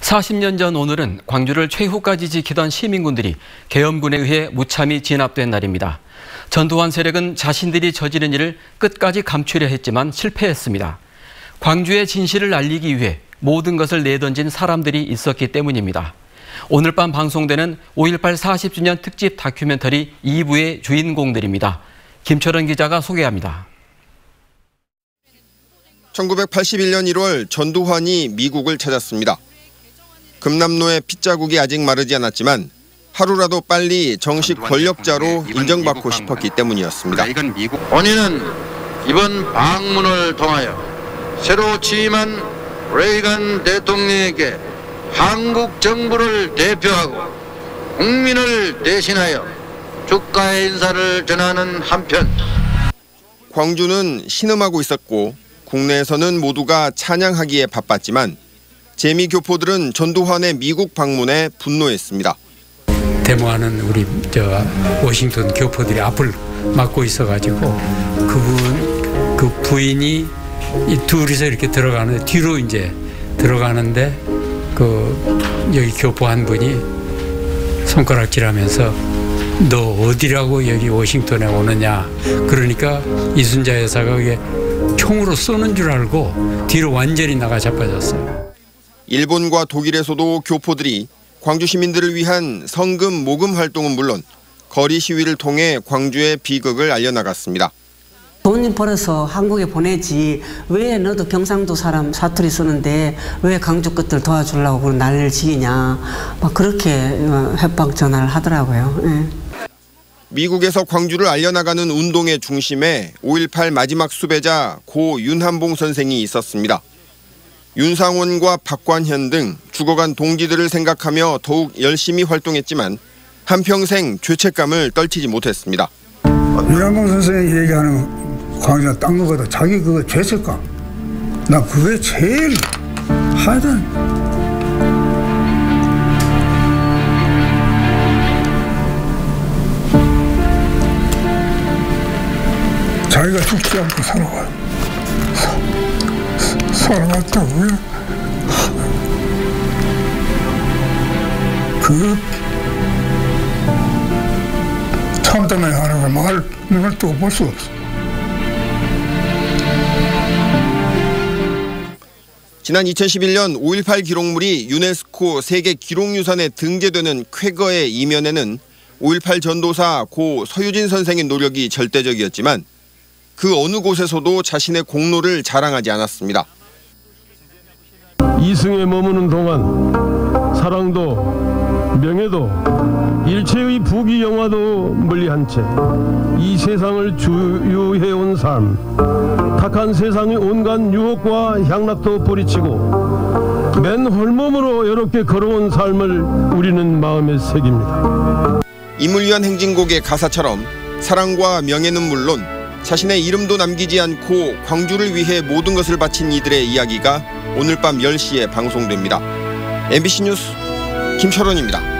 40년 전 오늘은 광주를 최후까지 지키던 시민군들이 계엄군에 의해 무참히 진압된 날입니다. 전두환 세력은 자신들이 저지른 일을 끝까지 감추려 했지만 실패했습니다. 광주의 진실을 알리기 위해 모든 것을 내던진 사람들이 있었기 때문입니다. 오늘 밤 방송되는 5.18 40주년 특집 다큐멘터리 2부의 주인공들입니다. 김철원 기자가 소개합니다. 1981년 1월 전두환이 미국을 찾았습니다. 금남로의 핏자국이 아직 마르지 않았지만 하루라도 빨리 정식 권력자로 인정받고 싶었기 때문이었습니다. 본인은 이번 방문을 통하여 새로 취임한 레이건 대통령에게 한국 정부를 대표하고 국민을 대신하여 축하의 인사를 전하는 한편 광주는 신음하고 있었고 국내에서는 모두가 찬양하기에 바빴지만 재미교포들은 전두환의 미국 방문에 분노했습니다. 데모하는 우리 워싱턴 교포들이 앞을 막고 있어가지고 그 부인이 이 둘이서 이렇게 들어가는 뒤로 이제 들어가는데 여기 교포 한 분이 손가락질하면서 너 어디라고 여기 워싱턴에 오느냐. 그러니까 이순자 여사가 그게 총으로 쏘는 줄 알고 뒤로 완전히 나가 자빠졌어요. 일본과 독일에서도 교포들이 광주 시민들을 위한 성금 모금 활동은 물론 거리 시위를 통해 광주의 비극을 알려나갔습니다. 돈 벌어서 한국에 보내지 왜 너도 경상도 사람 사투리 쓰는데 왜 광주 것들 도와주려고 난리를 지기냐. 막 그렇게 협박 전화를 하더라고요. 네. 미국에서 광주를 알려나가는 운동의 중심에 5.18 마지막 수배자 고 윤한봉 선생이 있었습니다. 윤상원과 박관현 등 죽어간 동지들을 생각하며 더욱 열심히 활동했지만 한평생 죄책감을 떨치지 못했습니다. 윤한봉 선생이 얘기하는 광주나 딴 거보다 자기 그거 죄책감. 나 그게 제일 하여튼 자기가 죽지 않고 살아왔다고요? 그 참담해 하는 걸 또 볼 수 없어. 지난 2011년 5.18 기록물이 유네스코 세계 기록유산에 등재되는 쾌거의 이면에는 5.18 전도사 고 서유진 선생의 노력이 절대적이었지만 그 어느 곳에서도 자신의 공로를 자랑하지 않았습니다. 이승에 머무는 동안 사랑도 명예도 일체의 부귀 영화도 멀리한 채 이 세상을 주유해온 삶, 탁한 세상의 온갖 유혹과 향락도 뿌리치고 맨 홀몸으로 이렇게 걸어온 삶을 우리는 마음에 새깁니다. 임을 위한 행진곡의 가사처럼 사랑과 명예는 물론 자신의 이름도 남기지 않고 광주를 위해 모든 것을 바친 이들의 이야기가 오늘 밤 10시에 방송됩니다. MBC 뉴스 김철원입니다.